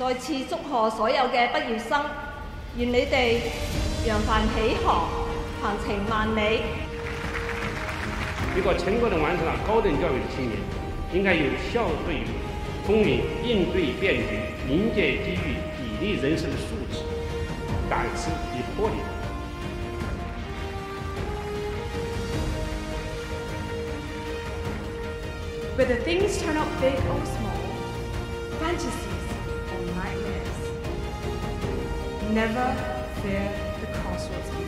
再次祝賀所有嘅畢業生，願你哋揚帆起航，行程萬里。 一个成功的完成了高等教育的青年，应该有笑对风云、应对变局、迎接机遇、砥砺人生的素质、胆识与魄力。 Whether things turn out big or small, fantasies or nightmares, never fear the crossroads.